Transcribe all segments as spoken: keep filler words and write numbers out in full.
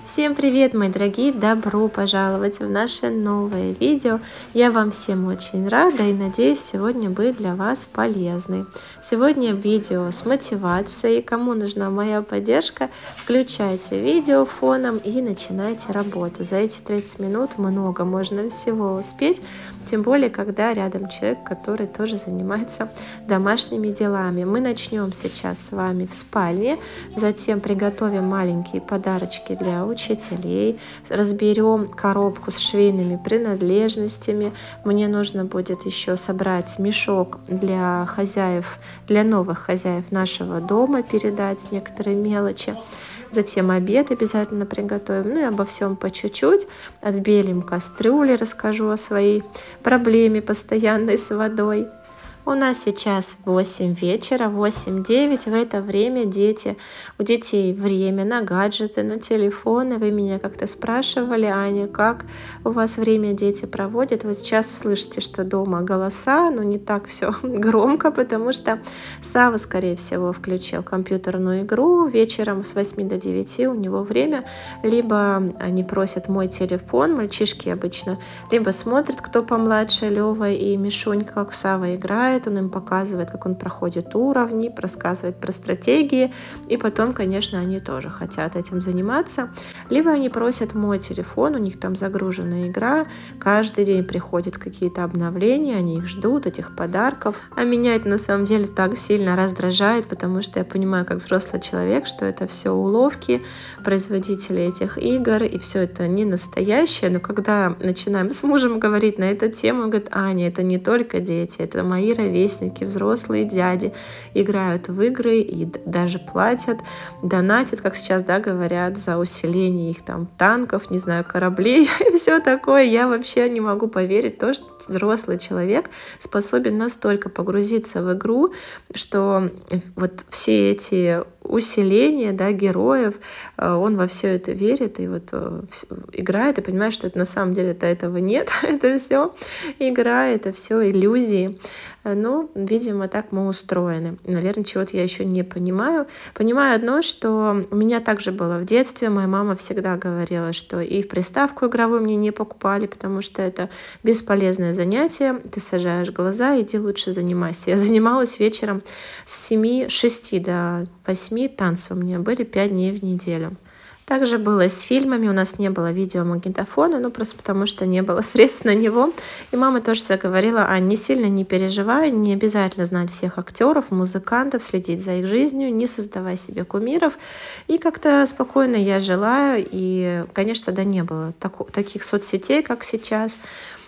Всем привет, мои дорогие! Добро пожаловать в наше новое видео. Я вам всем очень рада и надеюсь, сегодня будет для вас полезный. Сегодня видео с мотивацией. Кому нужна моя поддержка, включайте видео фоном и начинайте работу. За эти тридцать минут много можно всего успеть, тем более, когда рядом человек, который тоже занимается домашними делами. Мы начнем сейчас с вами в спальне, затем приготовим маленькие подарочки для учителей, разберем коробку с швейными принадлежностями. Мне нужно будет еще собрать мешок для хозяев, для новых хозяев нашего дома, передать некоторые мелочи. Затем обед обязательно приготовим, ну и обо всем по чуть-чуть. Отбелим кастрюли, расскажу о своей проблеме постоянной с водой. У нас сейчас восемь вечера, восемь-девять. В это время дети, у детей время на гаджеты, на телефоны. Вы меня как-то спрашивали, Аня, как у вас время дети проводят? Вот сейчас слышите, что дома голоса, но не так все громко, потому что Сава, скорее всего, включил компьютерную игру. Вечером с восьми до девяти у него время. Либо они просят мой телефон, мальчишки обычно, либо смотрят, кто помладше, Лёва и Мишунька, как Сава играет. Он им показывает, как он проходит уровни, рассказывает про стратегии, и потом, конечно, они тоже хотят этим заниматься. Либо они просят мой телефон, у них там загружена игра, каждый день приходят какие-то обновления, они их ждут, этих подарков. А меня это на самом деле так сильно раздражает, потому что я понимаю, как взрослый человек, что это все уловки производителей этих игр, и все это не настоящее. Но когда начинаем с мужем говорить на эту тему, он говорит: Аня, это не только дети, это мои ровесники, взрослые дяди играют в игры и даже платят, донатят, как сейчас, да, говорят, за усиление их там танков, не знаю, кораблей и все такое. Я вообще не могу поверить в то, что взрослый человек способен настолько погрузиться в игру, что вот все эти усиления, да, героев, он во все это верит и вот играет и понимает, что это на самом деле-то этого нет, это все игра, это все иллюзии. Ну, видимо, так мы устроены. Наверное, чего-то я еще не понимаю. Понимаю одно, что у меня также было в детстве. Моя мама всегда говорила, что и в приставку игровую мне не покупали, потому что это бесполезное занятие. Ты сажаешь глаза, иди лучше занимайся. Я занималась вечером с семи-шести до восьми, танцы у меня были пять дней в неделю. Также было с фильмами, у нас не было видеомагнитофона, ну просто потому что не было средств на него. И мама тоже всегда говорила: а не сильно не переживай, не обязательно знать всех актеров, музыкантов, следить за их жизнью, не создавай себе кумиров. И как-то спокойно я жила, и, конечно, да, не было тако- таких соцсетей, как сейчас.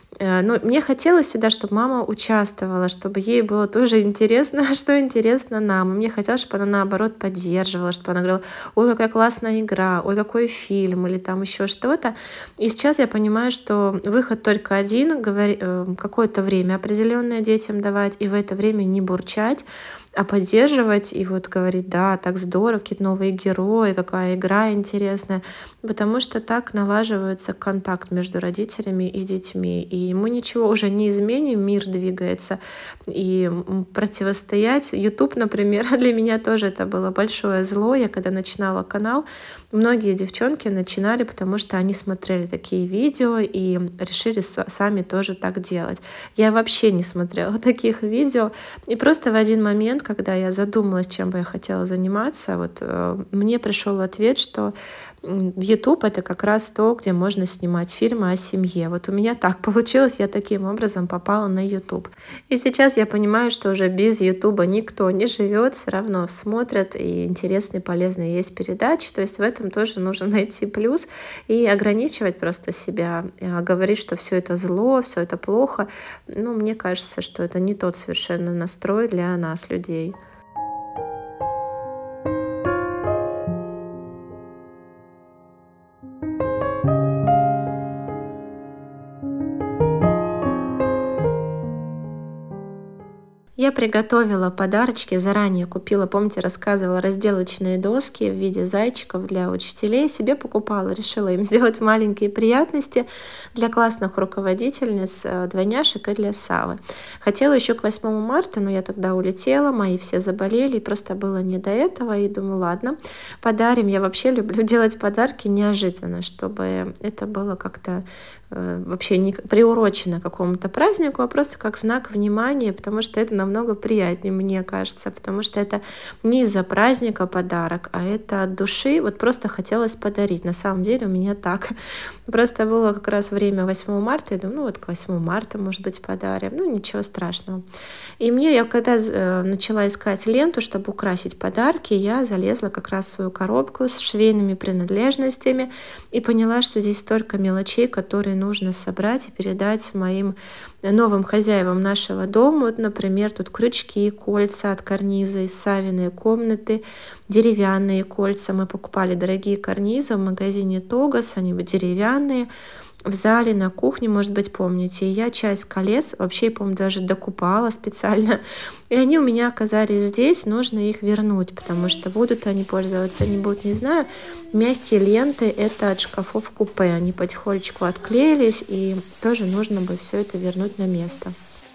Но мне хотелось всегда, чтобы мама участвовала, чтобы ей было тоже интересно, что интересно нам. И мне хотелось, чтобы она, наоборот, поддерживала, чтобы она говорила: ой, какая классная игра, ой, какой фильм, или там еще что-то. И сейчас я понимаю, что выход только один, какое-то время определенное детям давать, и в это время не бурчать, а поддерживать и вот говорить: да, так здорово, какие-то новые герои, какая игра интересная. Потому что так налаживается контакт между родителями и детьми. И мы ничего уже не изменим, мир двигается. И противостоять. YouTube, например, для меня тоже это было большое зло. Я когда начинала канал, многие девчонки начинали, потому что они смотрели такие видео и решили сами тоже так делать. Я вообще не смотрела таких видео. И просто в один момент, когда я задумалась, чем бы я хотела заниматься, вот э, мне пришел ответ, что YouTube — это как раз то, где можно снимать фильмы о семье. Вот у меня так получилось, я таким образом попала на YouTube. И сейчас я понимаю, что уже без YouTube никто не живет, все равно смотрят, и интересные, полезные есть передачи. То есть в этом тоже нужно найти плюс и ограничивать просто себя, говорить, что все это зло, все это плохо. Ну, мне кажется, что это не тот совершенно настрой для нас, людей. Я приготовила подарочки, заранее купила, помните, рассказывала, разделочные доски в виде зайчиков для учителей. Себе покупала, решила им сделать маленькие приятности для классных руководительниц, двойняшек и для Савы. Хотела еще к восьмому марта, но я тогда улетела, мои все заболели, и просто было не до этого. И думаю, ладно, подарим. Я вообще люблю делать подарки неожиданно, чтобы это было как-то вообще не приурочено к какому-то празднику, а просто как знак внимания, потому что это намного приятнее, мне кажется, потому что это не из-за праздника подарок, а это от души, вот просто хотелось подарить. На самом деле у меня так. Просто было как раз время восьмого марта, я думаю, ну вот к восьмому марта, может быть, подарим, ну ничего страшного. И мне, я когда начала искать ленту, чтобы украсить подарки, я залезла как раз в свою коробку с швейными принадлежностями и поняла, что здесь столько мелочей, которые нужно собрать и передать моим новым хозяевам нашего дома. Вот, например, тут крючки, кольца от карниза из Савиной комнаты, деревянные кольца. Мы покупали дорогие карнизы в магазине Тогас, они деревянные. В зале, на кухне, может быть, помните, и я часть колец вообще, по-моему, даже докупала специально. И они у меня оказались здесь, нужно их вернуть, потому что будут они пользоваться, не будут, не знаю. Мягкие ленты — это от шкафов купе, они потихонечку отклеились, и тоже нужно бы все это вернуть на место.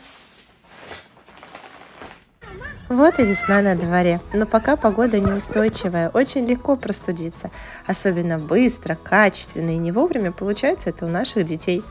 Вот и весна на дворе, но пока погода неустойчивая, очень легко простудиться. Особенно быстро, качественно и не вовремя получается это у наших детей.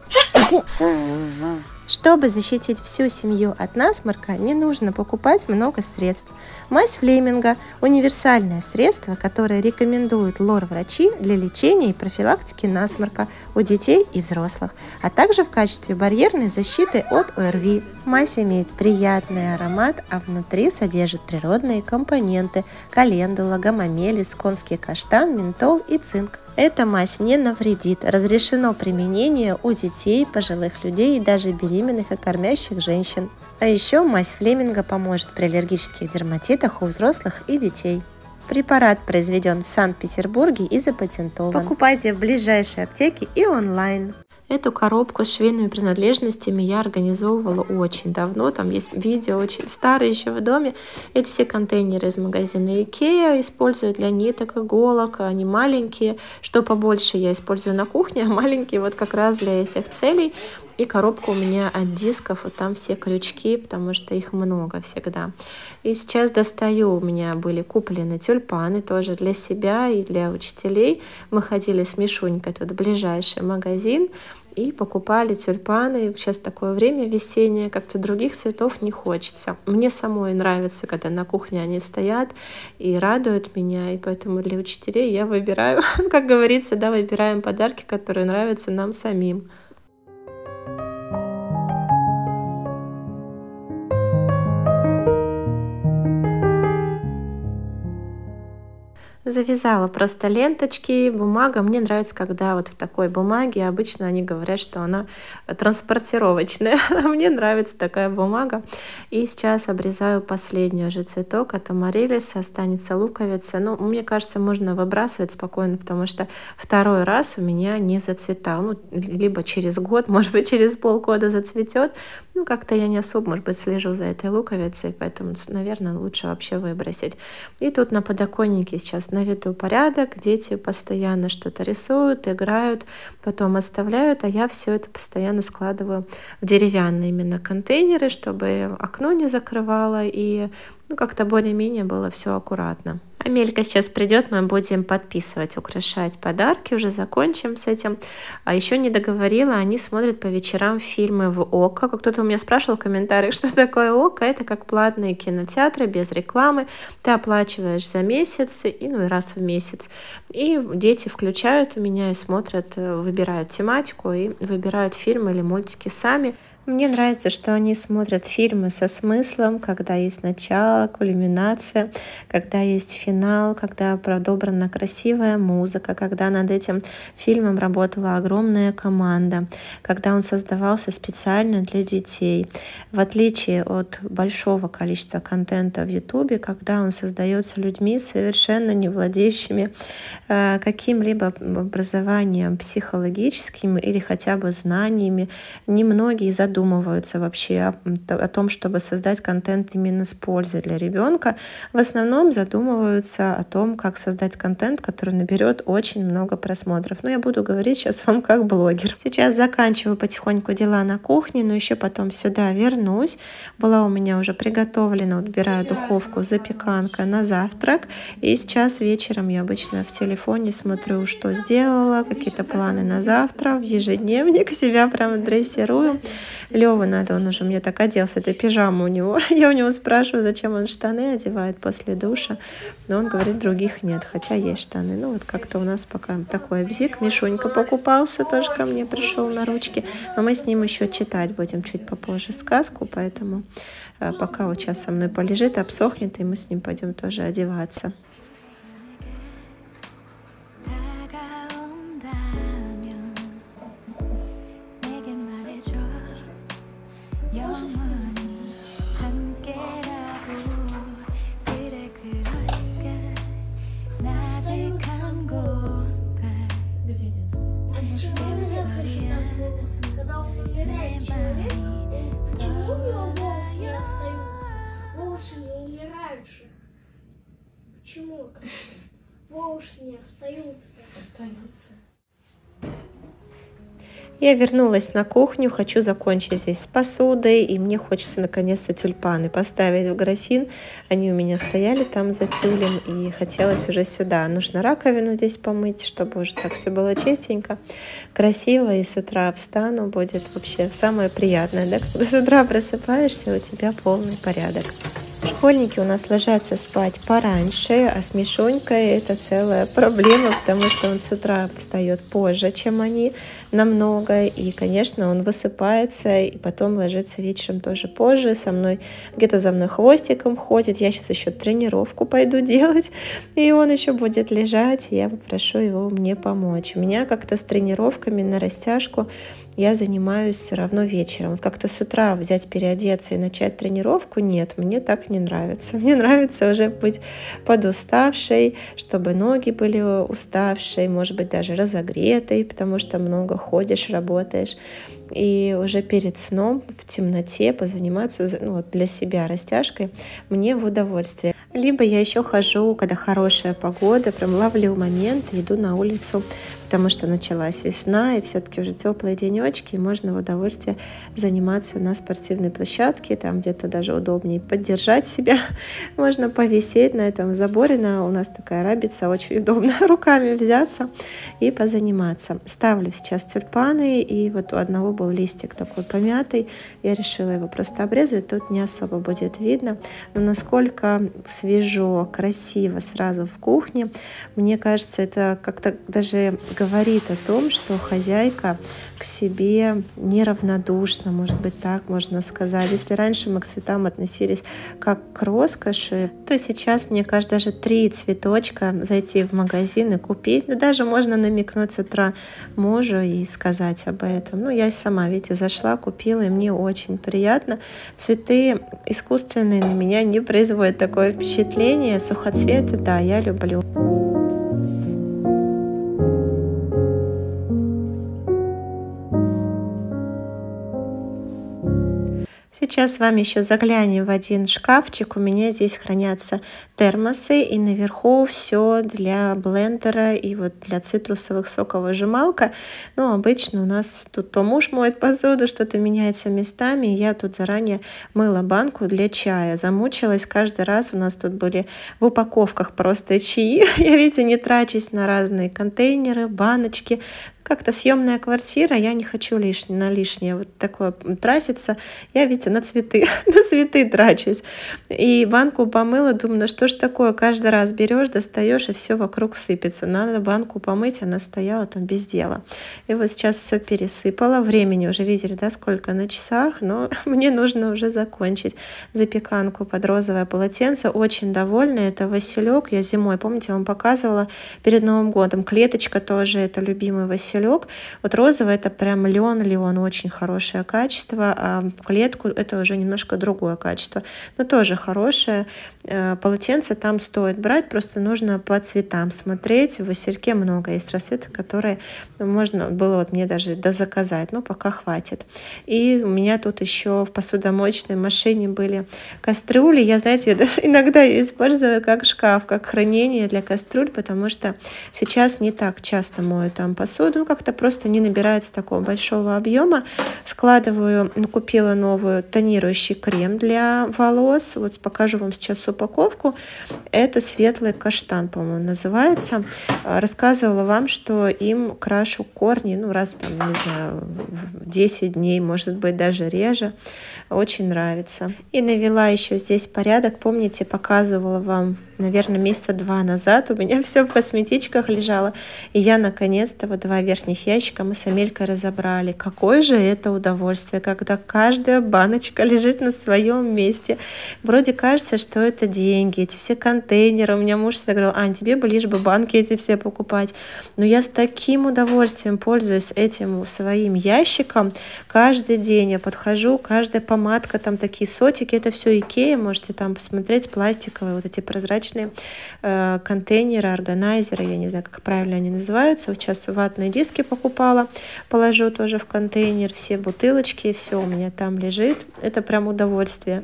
Чтобы защитить всю семью от насморка, не нужно покупать много средств. Мазь Флеминга – универсальное средство, которое рекомендуют лор-врачи для лечения и профилактики насморка у детей и взрослых, а также в качестве барьерной защиты от О Р Ви. Мазь имеет приятный аромат, а внутри содержит природные компоненты – календула, гамамелис, конский каштан, ментол и цинк. Эта мазь не навредит, разрешено применение у детей, пожилых людей и даже беременных и кормящих женщин. А еще мазь Флеминга поможет при аллергических дерматитах у взрослых и детей. Препарат произведен в Санкт-Петербурге и запатентован. Покупайте в ближайшей аптеке и онлайн. Эту коробку с швейными принадлежностями я организовывала очень давно. Там есть видео очень старое еще в доме. Это все контейнеры из магазина Икеа. Использую для ниток, иголок. Они маленькие. Что побольше я использую на кухне, а маленькие вот как раз для этих целей. И коробка у меня от дисков, вот там все крючки, потому что их много всегда. И сейчас достаю, у меня были куплены тюльпаны тоже для себя и для учителей. Мы ходили с Мишунькой тут в ближайший магазин и покупали тюльпаны. Сейчас такое время весеннее, как-то других цветов не хочется. Мне самой нравится, когда на кухне они стоят и радуют меня, и поэтому для учителей я выбираю, как говорится, да, выбираем подарки, которые нравятся нам самим. Завязала просто ленточки, бумага. Мне нравится, когда вот в такой бумаге, обычно они говорят, что она транспортировочная. Мне нравится такая бумага. И сейчас обрезаю последний уже цветок от амарилиса, останется луковица. Ну, мне кажется, можно выбрасывать спокойно, потому что второй раз у меня не зацветал. Ну, либо через год, может быть, через полгода зацветет. Ну, как-то я не особо, может быть, слежу за этой луковицей, поэтому, наверное, лучше вообще выбросить. И тут на подоконнике сейчас наведу порядок, дети постоянно что-то рисуют, играют, потом оставляют, а я все это постоянно складываю в деревянные именно контейнеры, чтобы окно не закрывало и ну, как-то более-менее было все аккуратно. Амелька сейчас придет, мы будем подписывать, украшать подарки, уже закончим с этим. А еще не договорила, они смотрят по вечерам фильмы в ОККО. Как кто-то у меня спрашивал в комментариях, что такое ОККО. Это как платные кинотеатры без рекламы. Ты оплачиваешь за месяц, и, ну и раз в месяц. И дети включают у меня и смотрят, выбирают тематику и выбирают фильмы или мультики сами. Мне нравится, что они смотрят фильмы со смыслом, когда есть начало, кульминация, когда есть финал, когда продобрана красивая музыка, когда над этим фильмом работала огромная команда, когда он создавался специально для детей. В отличие от большого количества контента в Ютубе, когда он создается людьми, совершенно не владеющими э, каким-либо образованием психологическим или хотя бы знаниями, немногие задумываются задумываются вообще о, о том, чтобы создать контент именно с пользой для ребенка. В основном задумываются о том, как создать контент, который наберет очень много просмотров. Но я буду говорить сейчас вам как блогер. Сейчас заканчиваю потихоньку дела на кухне, но еще потом сюда вернусь. Была у меня уже приготовлена, убираю духовку, запеканка на завтрак. И сейчас вечером я обычно в телефоне смотрю, что сделала, какие-то планы на завтра, в ежедневник себя прям дрессирую. Лёва надо, он уже мне так оделся, это пижама у него. Я у него спрашиваю, зачем он штаны одевает после душа. Но он говорит, других нет, хотя есть штаны. Ну вот как-то у нас пока такой бзик. Мишунька покупался, тоже ко мне пришел на ручки. Но мы с ним еще читать будем чуть попозже сказку, поэтому пока вот сейчас со мной полежит, обсохнет, и мы с ним пойдем тоже одеваться. Когда он умирает, человек, почему у него волосы не остаются? Волосы не умирают же. Почему? Волосы не остаются. Остаются. Я вернулась на кухню, хочу закончить здесь с посудой, и мне хочется наконец-то тюльпаны поставить в графин. Они у меня стояли там за тюлем, и хотелось уже сюда. Нужно раковину здесь помыть, чтобы уже так все было чистенько, красиво, и с утра встану, будет вообще самое приятное, да, когда с утра просыпаешься, у тебя полный порядок. Школьники у нас ложатся спать пораньше, а с Мишунькой это целая проблема, потому что он с утра встает позже, чем они, намного. И, конечно, он высыпается и потом ложится вечером тоже позже. Со мной где-то за мной хвостиком ходит. Я сейчас еще тренировку пойду делать, и он еще будет лежать. И я попрошу его мне помочь. У меня как-то с тренировками на растяжку я занимаюсь все равно вечером. Вот как-то с утра взять, переодеться и начать тренировку, нет, мне так не нравится. Мне нравится уже быть подуставшей, чтобы ноги были уставшие, может быть, даже разогретой, потому что много ходишь, работаешь. И уже перед сном в темноте позаниматься, ну, вот для себя растяжкой мне в удовольствие. Либо я еще хожу, когда хорошая погода, прям ловлю момент и иду на улицу, потому что началась весна, и все-таки уже теплые денечки, и можно в удовольствие заниматься на спортивной площадке, там где-то даже удобнее поддержать себя, можно повисеть на этом заборе, на, у нас такая рабица, очень удобно руками взяться и позаниматься. Ставлю сейчас тюльпаны, и вот у одного был листик такой помятый, я решила его просто обрезать, тут не особо будет видно, но насколько свежо, красиво сразу в кухне, мне кажется, это как-то даже говорит о том, что хозяйка к себе неравнодушна, может быть, так можно сказать. Если раньше мы к цветам относились как к роскоши, то сейчас, мне кажется, даже три цветочка зайти в магазин и купить, да даже можно намекнуть с утра мужу и сказать об этом. Ну, я сама, видите, зашла, купила, и мне очень приятно. Цветы искусственные на меня не производят такое впечатление. Сухоцветы, да, я люблю. Сейчас с вами еще заглянем в один шкафчик. У меня здесь хранятся термосы, и наверху все для блендера и вот для цитрусовых соковыжималка. Но обычно у нас тут то муж моет посуду, что-то меняется местами. Я тут заранее мыла банку для чая. Замучилась каждый раз. У нас тут были в упаковках просто чаи. Я, видите, не трачусь на разные контейнеры, баночки. Как-то съемная квартира, я не хочу лишнее, на лишнее вот такое тратиться. Я, видите, на цветы, на цветы трачусь. И банку помыла, думаю, ну что ж такое, каждый раз берешь, достаешь, и все вокруг сыпется. Надо банку помыть, она стояла там без дела. И вот сейчас все пересыпала. Времени уже видели, да, сколько на часах, но мне нужно уже закончить запеканку под розовое полотенце. Очень довольна. Это василек. Я зимой, помните, я вам показывала перед Новым годом. Клеточка тоже, это любимый василек. кошелек. Вот розовый это прям лен, лен, очень хорошее качество, а в клетку это уже немножко другое качество, но тоже хорошее. Полотенце там стоит брать, просто нужно по цветам смотреть. В Васильке много есть расцветок, которые можно было вот мне даже дозаказать, но пока хватит. И у меня тут еще в посудомоечной машине были кастрюли. Я, знаете, я даже иногда ее использую как шкаф, как хранение для кастрюль, потому что сейчас не так часто мою там посуду, как-то просто не набирается такого большого объема. Складываю, ну, купила новую тонирующий крем для волос. Вот покажу вам сейчас упаковку. Это светлый каштан, по-моему, называется. Рассказывала вам, что им крашу корни, ну, раз там, не знаю, в десять дней, может быть, даже реже. Очень нравится. И навела еще здесь порядок. Помните, показывала вам, наверное, месяца два назад. У меня все в косметичках лежало. И я, наконец-то, вот два верхних ящика мы с Амелькой разобрали. Какое же это удовольствие, когда каждая баночка лежит на своем месте. Вроде кажется, что это деньги, эти все контейнеры. У меня муж всегда говорил: Ань, тебе бы лишь бы банки эти все покупать. Но я с таким удовольствием пользуюсь этим своим ящиком. Каждый день я подхожу, каждая помадка, там такие сотики, это все Икея, можете там посмотреть, пластиковые, вот эти прозрачные э, контейнеры, органайзеры, я не знаю, как правильно они называются. Вот сейчас ватные диски покупала, положу тоже в контейнер, все бутылочки, все у меня там лежит. Это прям удовольствие.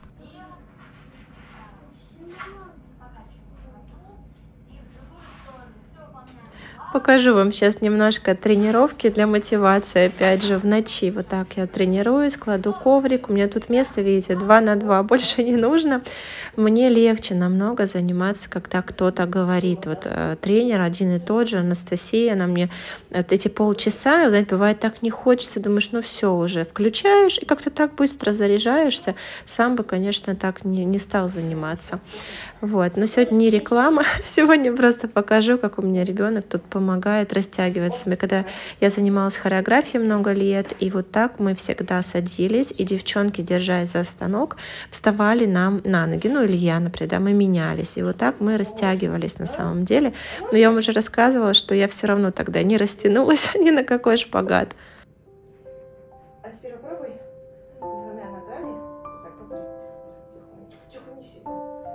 Покажу вам сейчас немножко тренировки для мотивации. Опять же, в ночи вот так я тренируюсь, кладу коврик. У меня тут место, видите, два на два, больше не нужно. Мне легче намного заниматься, когда кто-то говорит. Вот тренер один и тот же, Анастасия, она мне вот эти полчаса, знаете, бывает так не хочется, думаешь, ну все уже, включаешь и как-то так быстро заряжаешься. Сам бы, конечно, так не, не стал заниматься. Вот, но сегодня не реклама, сегодня просто покажу, как у меня ребенок тут помогает растягиваться. Когда я занималась хореографией много лет, и вот так мы всегда садились, и девчонки, держась за станок, вставали нам на ноги, ну или я, например, да, мы менялись, и вот так мы растягивались на самом деле. Но я вам уже рассказывала, что я все равно тогда не растянулась ни на какой шпагат. А теперь попробуй двумя ногами, так, попробуй, тихо, не сильно.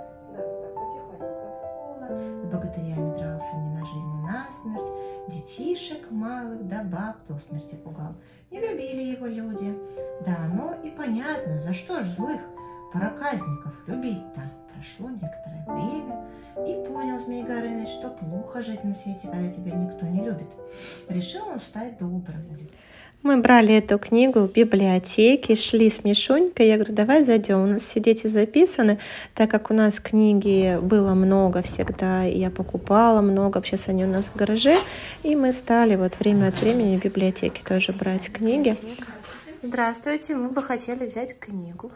Богатырями дрался не на жизнь, а на смерть, детишек малых да баб до смерти пугал. Не любили его люди, да оно и понятно, за что ж злых проказников любить-то. Прошло некоторое время, и понял Змей Горыныч, что плохо жить на свете, когда тебя никто не любит. Решил он стать добрым. Мы брали эту книгу в библиотеке, шли с Мишунькой. Я говорю, давай зайдем. У нас все дети записаны, так как у нас книги было много всегда, и я покупала много. Сейчас они у нас в гараже. И мы стали вот время от времени в библиотеке тоже брать книги. Здравствуйте, мы бы хотели взять книгу.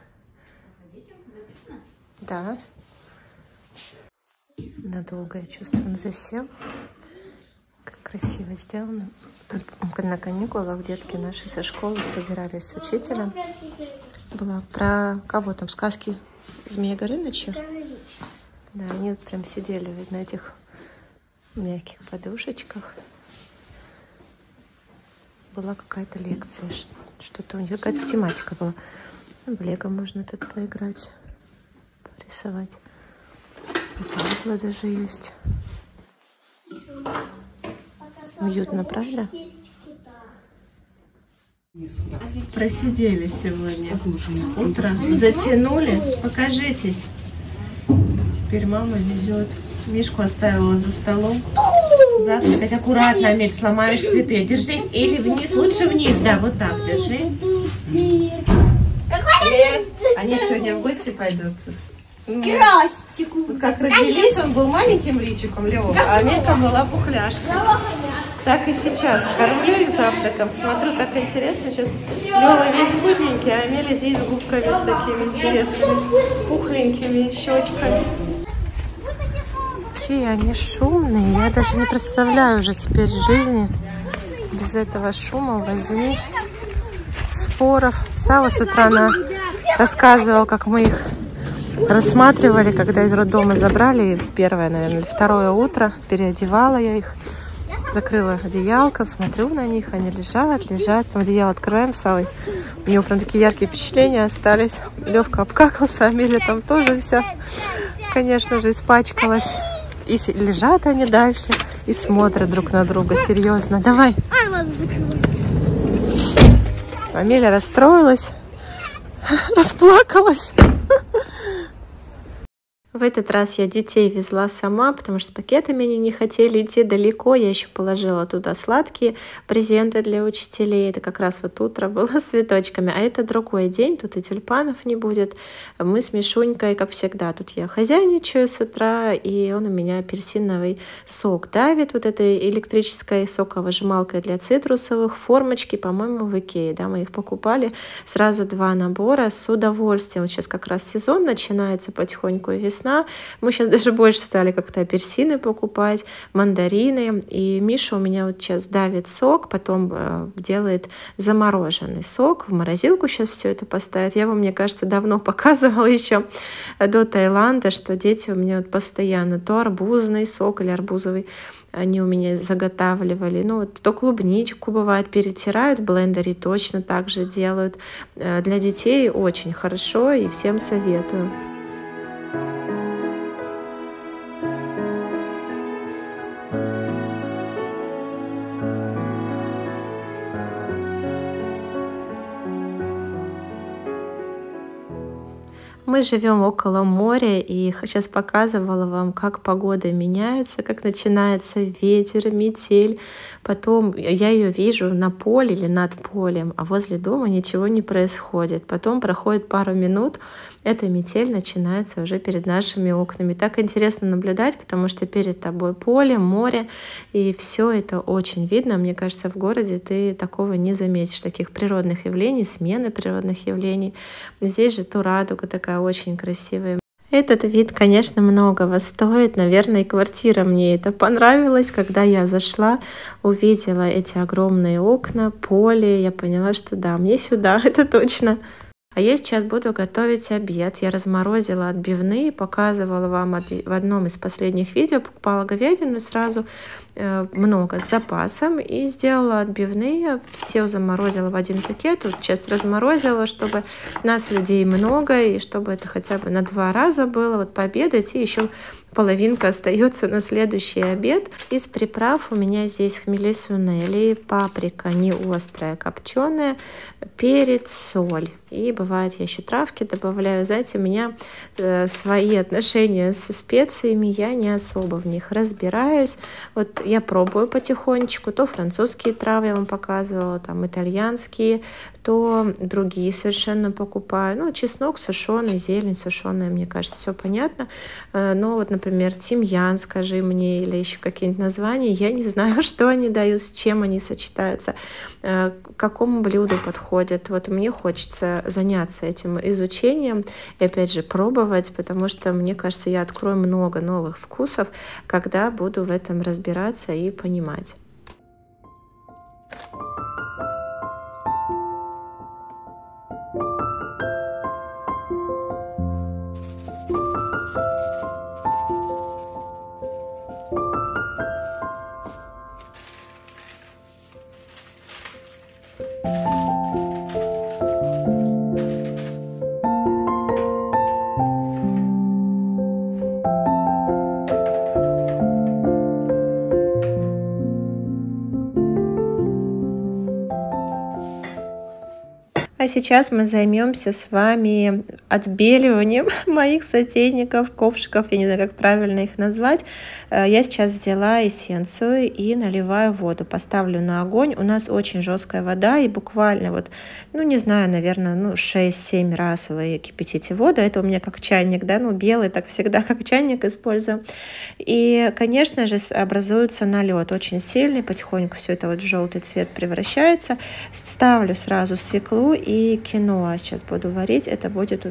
Да. Надолго, я чувствую, он засел. Как красиво сделано. Тут на каникулах детки наши со школы собирались с учителем. Была про кого там, сказки Змея Горыныча? Да, они вот прям сидели вот на этих мягких подушечках. Была какая-то лекция, что-то у них, какая-то тематика была. В лего можно тут поиграть, порисовать. И пазлы даже есть. Уютно, правда? Просидели сегодня утро, затянули. Покажитесь. Теперь мама везет. Мишку оставила за столом. Завтракать аккуратно, Амель, сломаешь цветы. Держи. Или вниз, лучше вниз, да, вот так держи. Они сегодня в гости пойдут. Крастику. Вот как родились, он был маленьким личиком, Лёва, а Амелька была пухляшкой. Так и сейчас. Кормлю их завтраком. Смотрю, так интересно. Сейчас Лёва весь худенький, а Амелия здесь с губками с такими интересными, пухленькими щечками. Какие они шумные. Я даже не представляю уже теперь жизни без этого шума, возни, споров. Сава с утра она рассказывал, как мы их рассматривали, когда из роддома забрали. Первое, наверное, второе утро. Переодевала я их. закрыла одеялко, смотрю на них, они лежат, лежат. Одеяло открываем с Аллой. У него прям такие яркие впечатления остались. Левка обкакался, Амелия там тоже вся, конечно же, испачкалась. И лежат они дальше и смотрят друг на друга серьезно. Давай. Амелия расстроилась, расплакалась. В этот раз я детей везла сама, потому что с пакетами они не хотели идти далеко. Я еще положила туда сладкие презенты для учителей. Это как раз вот утро было с цветочками. А это другой день, тут и тюльпанов не будет. Мы с Мишунькой, как всегда, тут я хозяйничаю с утра, и он у меня апельсиновый сок давит. Вот этой электрической соковыжималкой для цитрусовых. Формочки, по-моему, в Икее. Да, мы их покупали. Сразу два набора с удовольствием. Вот сейчас как раз сезон начинается потихоньку, и весна. Мы сейчас даже больше стали как-то апельсины покупать, мандарины. И Миша у меня вот сейчас давит сок, потом э, делает замороженный сок. В морозилку сейчас все это поставит. Я вам, мне кажется, давно показывала еще до Таиланда, что дети у меня вот постоянно то арбузный сок или арбузовый они у меня заготавливали. Ну, вот то клубничку, бывает, перетирают в блендере, точно так же делают. Для детей очень хорошо, и всем советую. Мы живем около моря, и сейчас показывала вам, как погода меняется, как начинается ветер, метель. Потом я ее вижу на поле или над полем, а возле дома ничего не происходит. Потом проходит пару минут, эта метель начинается уже перед нашими окнами. Так интересно наблюдать, потому что перед тобой поле, море, и все это очень видно. Мне кажется, в городе ты такого не заметишь, таких природных явлений, смены природных явлений. Здесь же то радуга такая очень красивая. Этот вид, конечно, многого стоит. Наверное, и квартира мне это понравилась. Когда я зашла, увидела эти огромные окна, поле, я поняла, что да, мне сюда, это точно. А я сейчас буду готовить обед. Я разморозила отбивные, показывала вам в одном из последних видео. Покупала говядину сразу э, много с запасом и сделала отбивные. Все заморозила в один пакет. Вот сейчас разморозила, чтобы нас людей много и чтобы это хотя бы на два раза было. Вот пообедать, и еще половинка остается на следующий обед. Из приправ у меня здесь хмели сунели, паприка не острая, копченая, перец, соль. И бывает, я еще травки добавляю. Знаете, у меня э, свои отношения со специями, я не особо в них разбираюсь. Вот я пробую потихонечку. То французские травы я вам показывала, там итальянские, то другие совершенно покупаю. Ну, чеснок сушеный, зелень сушеная, мне кажется, все понятно. Э, но вот, например, тимьян, скажи мне, или еще какие-нибудь названия, я не знаю, что они дают, с чем они сочетаются, э, к какому блюду подходят. Вот мне хочется заняться этим изучением и опять же пробовать, потому что мне кажется, я открою много новых вкусов, когда буду в этом разбираться и понимать. А сейчас мы займемся с вами отбеливанием моих сотейников, ковшиков, я не знаю, как правильно их назвать. Я сейчас взяла эссенцию и наливаю воду, поставлю на огонь. У нас очень жесткая вода, и буквально вот, ну не знаю, наверное, ну шесть-семь раз вы кипятите воду. Это у меня как чайник, да, ну белый, так всегда как чайник использую. И, конечно же, образуется налет очень сильный, потихоньку все это вот в желтый цвет превращается. Ставлю сразу свеклу и киноа сейчас буду варить. Это будет у меня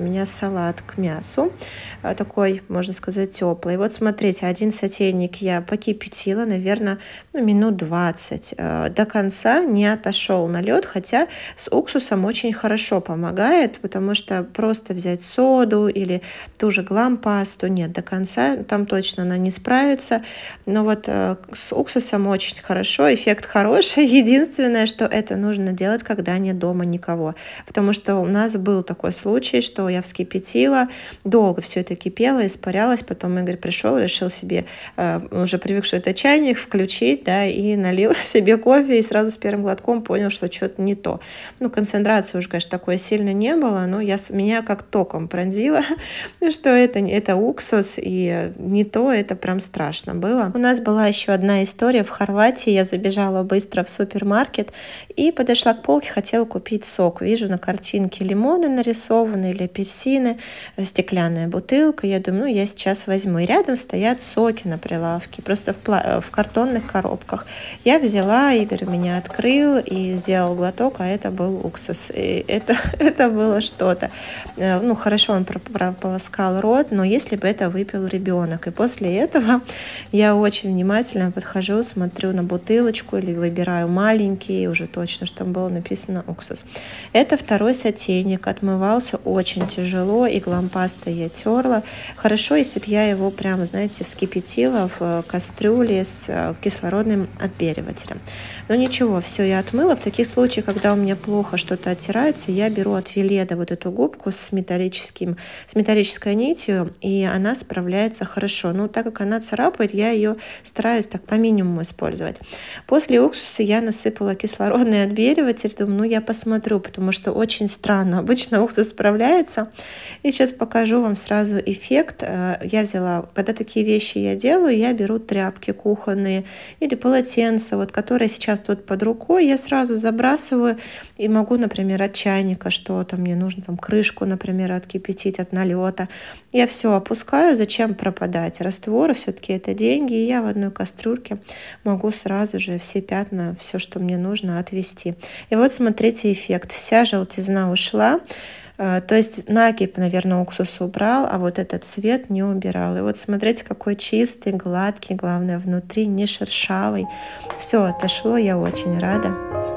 меня салат к мясу, такой, можно сказать, теплый. Вот смотрите, один сотейник я покипятила, наверное, ну, минут двадцать. До конца не отошел на лед, хотя с уксусом очень хорошо помогает, потому что просто взять соду или ту же глампасту, нет, до конца там точно она не справится. Но вот с уксусом очень хорошо, эффект хороший. Единственное, что это нужно делать, когда нет дома никого. Потому что у нас был такой случай, что я вскипятила, долго все это кипело, испарялось. Потом Игорь пришел, решил себе, уже привык, что это чайник, включить, да, и налил себе кофе, и сразу с первым глотком понял, что что-то не то. Ну, концентрации уже, конечно, такой сильно не было, но я, меня как током пронзило, что это, это уксус, и не то, это прям страшно было. У нас была еще одна история в Хорватии. Я забежала быстро в супермаркет и подошла к полке, хотела купить сок. Вижу на картинке лимоны нарисованы или апельсины, стеклянная бутылка. Я думаю, ну, я сейчас возьму. И рядом стоят соки на прилавке, просто в, в картонных коробках. Я взяла, Игорь меня открыл и сделал глоток, а это был уксус. И это, это было что-то. Ну, хорошо, он прополоскал рот, но если бы это выпил ребенок. И после этого я очень внимательно подхожу, смотрю на бутылочку или выбираю маленький, уже точно, что там было написано уксус. Это второй сотейник, отмывался очень тяжело, и глампастой я терла. Хорошо, если бы я его прямо, знаете, вскипятила в кастрюле с кислородным отбеливателем. Но ничего, все я отмыла. В таких случаях, когда у меня плохо что-то оттирается, я беру от Веледа вот эту губку с металлическим, с металлической нитью, и она справляется хорошо. Но так как она царапает, я ее стараюсь так по минимуму использовать. После уксуса я насыпала кислородный отбеливатель. Думаю, ну я посмотрю, потому что очень странно. Обычно уксус справляется. И сейчас покажу вам сразу эффект. Я взяла, когда такие вещи я делаю, я беру тряпки кухонные или полотенца, вот, которые сейчас тут под рукой, я сразу забрасываю и могу, например, от чайника что-то, мне нужно там крышку, например, откипятить от налета. Я все опускаю, зачем пропадать? Раствор все-таки это деньги, и я в одной кастрюльке могу сразу же все пятна, все, что мне нужно, отвести. И вот смотрите эффект. Вся желтизна ушла. То есть накипь, наверное, уксус убрал, а вот этот цвет не убирал. И вот смотрите, какой чистый, гладкий, главное, внутри не шершавый. Все отошло, я очень рада.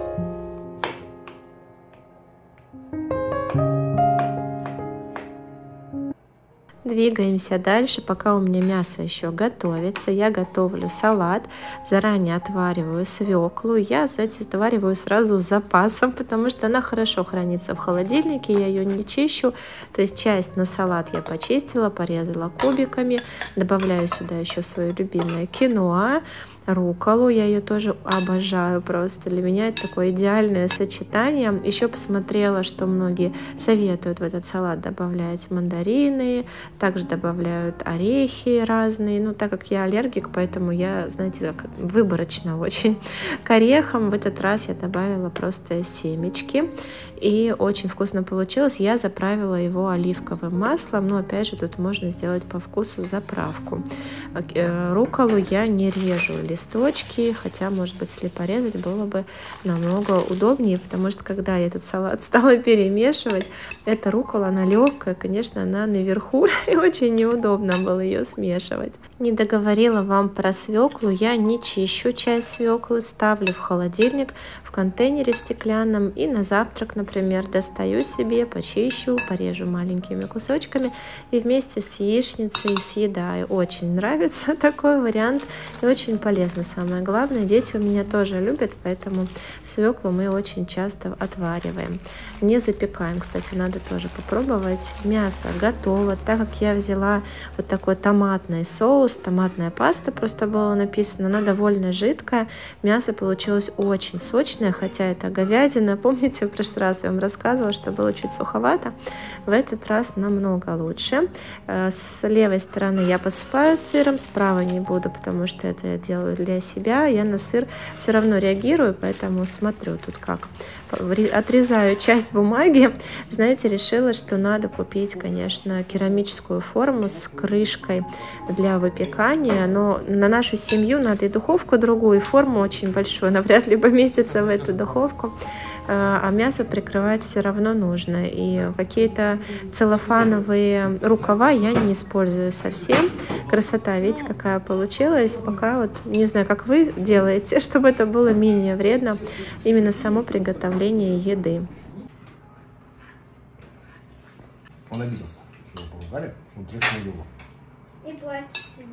Двигаемся дальше, пока у меня мясо еще готовится. Я готовлю салат, заранее отвариваю свеклу. Я, знаете, отвариваю сразу с запасом, потому что она хорошо хранится в холодильнике, я ее не чищу. То есть часть на салат я почистила, порезала кубиками. Добавляю сюда еще свое любимое киноа, рукколу, я ее тоже обожаю просто. Для меня это такое идеальное сочетание. Еще посмотрела, что многие советуют в этот салат добавлять мандарины, также добавляют орехи разные. Ну, так как я аллергик, поэтому я, знаете, так выборочно очень. К орехам в этот раз я добавила просто семечки. И очень вкусно получилось. Я заправила его оливковым маслом, но опять же тут можно сделать по вкусу заправку. Рукколу я не режу листочки, хотя, может быть, если порезать, было бы намного удобнее, потому что когда я этот салат стала перемешивать, эта руккола, она легкая, конечно, она наверху, и очень неудобно было ее смешивать. Не договорила вам про свеклу, я не чищу часть свеклы, ставлю в холодильник в контейнере стеклянном и на завтрак, например, достаю себе, почищу, порежу маленькими кусочками и вместе с яичницей съедаю. Очень нравится такой вариант и очень полезно. Самое главное, дети у меня тоже любят, поэтому свеклу мы очень часто отвариваем. Не запекаем, кстати, надо тоже попробовать. Мясо готово, так как я взяла вот такой томатный соус, томатная паста просто было написано, она довольно жидкая, мясо получилось очень сочное, хотя это говядина. Помните, в прошлый раз я вам рассказывала, что было чуть суховато, в этот раз намного лучше. С левой стороны я посыпаю сыром, справа не буду, потому что это я делаю для себя, я на сыр все равно реагирую, поэтому смотрю тут как. Отрезаю часть бумаги, знаете, решила, что надо купить, конечно, керамическую форму с крышкой для выпекания, но на нашу семью надо и духовку другую, и форму очень большую, она вряд ли поместится в эту духовку. а мясо прикрывать все равно нужно. И какие-то целлофановые рукава я не использую совсем. Красота, видите, какая получилась. Пока вот не знаю, как вы делаете, чтобы это было менее вредно, именно само приготовление еды. Он обиделся, что его поругали, что он треснул его. Не плачьте,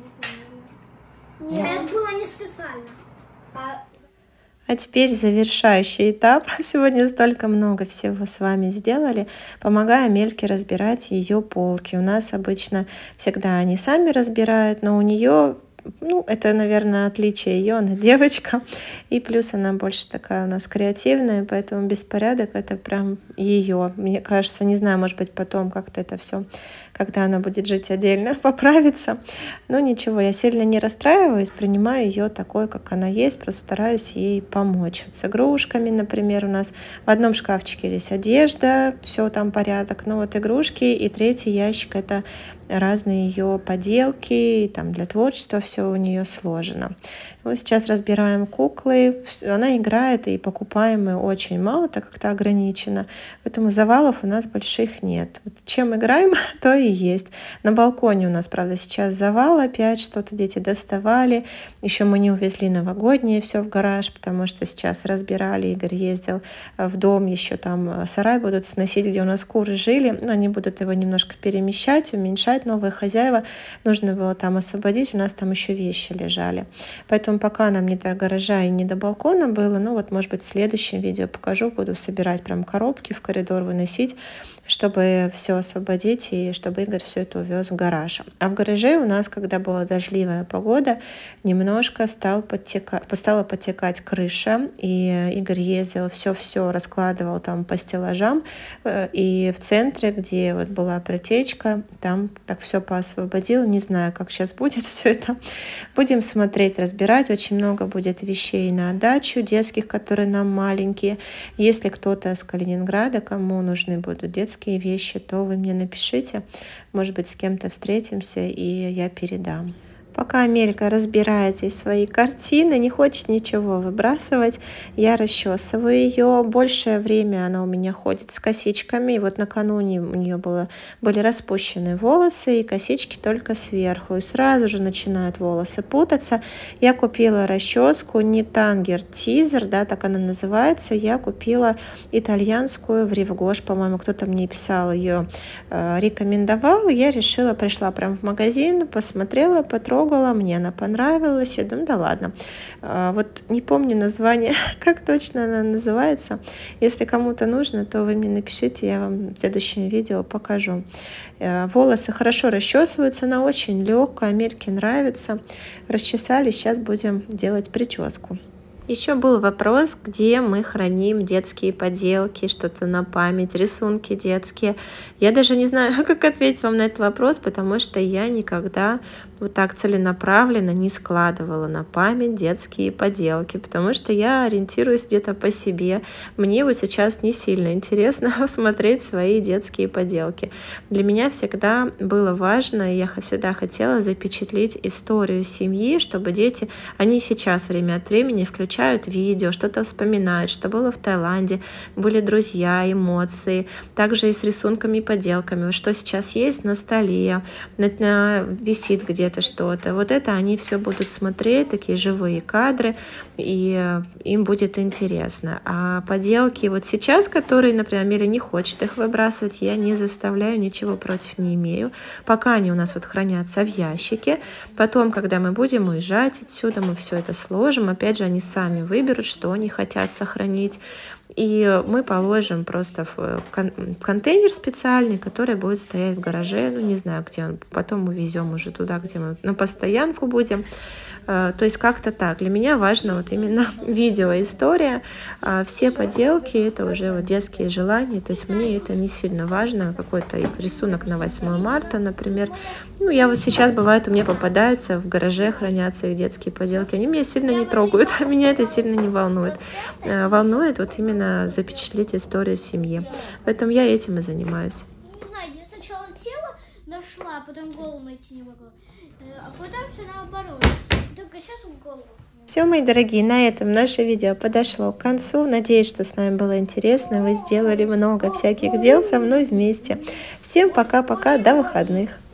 не Нет, это было не специально. А... а теперь завершающий этап. Сегодня столько много всего с вами сделали, помогая Амельке разбирать ее полки. У нас обычно всегда они сами разбирают, но у нее... Ну, это, наверное, отличие ее, она девочка, и плюс она больше такая у нас креативная, поэтому беспорядок — это прям ее. Мне кажется, не знаю, может быть, потом как-то это все, когда она будет жить отдельно, поправится. Но ничего, я сильно не расстраиваюсь, принимаю ее такой, как она есть, просто стараюсь ей помочь. Вот с игрушками, например, у нас в одном шкафчике есть одежда, все там порядок, но вот игрушки, и третий ящик — это разные ее поделки, и там для творчества все у нее сложено. Вот сейчас разбираем куклы, она играет, и покупаем мы очень мало, так как это ограничено, поэтому завалов у нас больших нет. Вот чем играем, то и есть. На балконе у нас, правда, сейчас завал опять, что-то дети доставали, еще мы не увезли новогоднее все в гараж, потому что сейчас разбирали, Игорь ездил в дом, еще там сарай будут сносить, где у нас куры жили, но они будут его немножко перемещать, уменьшать, новые хозяева, нужно было там освободить, у нас там еще вещи лежали. Поэтому пока нам не до гаража и не до балкона было, ну вот, может быть, в следующем видео покажу, буду собирать прям коробки в коридор, выносить, чтобы все освободить и чтобы Игорь все это увез в гараж. А в гараже у нас, когда была дождливая погода, немножко стал подтека... стала подтекать крыша, и Игорь ездил, все-все раскладывал там по стеллажам, и в центре, где вот была протечка, там так все поосвободил. Не знаю, как сейчас будет все это. Будем смотреть, разбирать. Очень много будет вещей на отдачу, детских, которые нам маленькие. Если кто-то из Калининграда, кому нужны будут детские вещи, то вы мне напишите. Может быть, с кем-то встретимся, и я передам. Пока Амелька разбирает здесь свои картины, не хочет ничего выбрасывать, я расчесываю ее. Большее время она у меня ходит с косичками. И вот накануне у нее было, были распущены волосы, и косички только сверху. И сразу же начинают волосы путаться. Я купила расческу не Тангер Тизер, да, так она называется. Я купила итальянскую в Ривгош, по-моему, кто-то мне писал, ее э, рекомендовал. Я решила, пришла прям в магазин, посмотрела, потрогала. Мне она понравилась, я думаю, да ладно. А, вот не помню название, как точно она называется. Если кому-то нужно, то вы мне напишите, я вам в следующем видео покажу. А, волосы хорошо расчесываются, она очень легкая, Амельке нравится. Расчесали, сейчас будем делать прическу. Еще был вопрос, где мы храним детские поделки, что-то на память, рисунки детские. Я даже не знаю, как ответить вам на этот вопрос, потому что я никогда вот так целенаправленно не складывала на память детские поделки, потому что я ориентируюсь где-то по себе. Мне вот сейчас не сильно интересно смотреть свои детские поделки. Для меня всегда было важно, и я всегда хотела запечатлеть историю семьи, чтобы дети, они сейчас время от времени включают видео, что-то вспоминают, что было в Таиланде, были друзья, эмоции, также и с рисунками и поделками, что сейчас есть на столе, на, на, висит где-то что-то. Вот это они все будут смотреть, такие живые кадры, и им будет интересно. А поделки вот сейчас, которые, например, Амеля не хочет их выбрасывать, я не заставляю, ничего против не имею. Пока они у нас вот хранятся в ящике. Потом, когда мы будем уезжать отсюда, мы все это сложим. Опять же, они сами выберут, что они хотят сохранить. И мы положим просто в контейнер специальный, который будет стоять в гараже. Ну, не знаю, где он. Потом увезем уже туда, где мы на постоянку будем. То есть как-то так. Для меня важно вот именно видеоистория. Все поделки — это уже вот детские желания. То есть мне это не сильно важно. Какой-то рисунок на восьмое марта, например. Ну, я вот сейчас, бывает, у меня попадаются в гараже, хранятся их детские поделки. Они меня сильно не трогают. Меня это сильно не волнует. Волнует вот именно запечатлеть историю семьи. Поэтому я этим и занимаюсь. Не знаю, я сначала тело нашла, а потом голову найти не могла. А потом все наоборот. Только сейчас в голову Все, мои дорогие, на этом наше видео подошло к концу. Надеюсь, что с нами было интересно. Вы сделали много всяких дел со мной вместе. Всем пока-пока, до выходных.